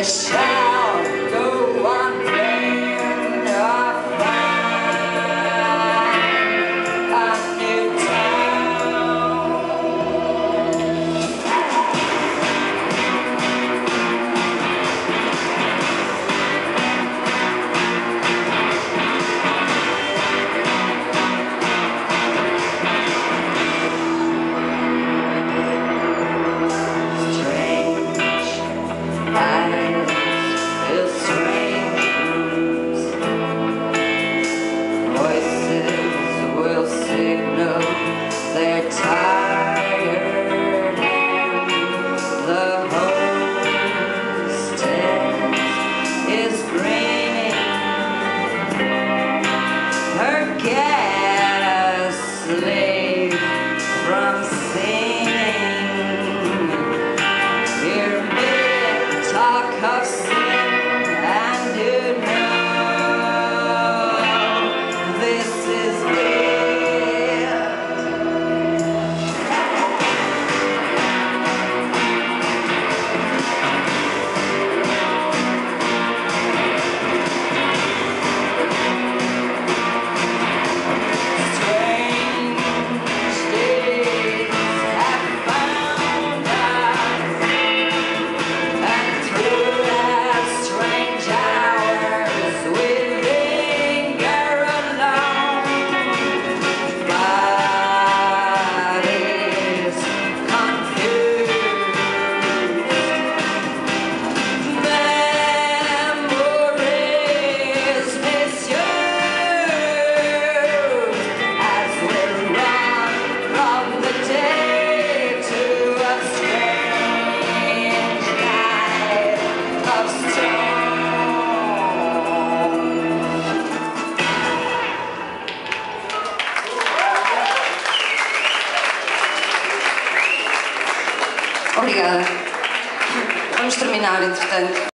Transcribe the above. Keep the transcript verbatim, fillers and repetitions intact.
you shall go on playing or find a new they're tired and the hostess is grinning. Her gas slave from singing. Hear me talk of sin and you know this is it. Obrigada. Vamos terminar, entretanto.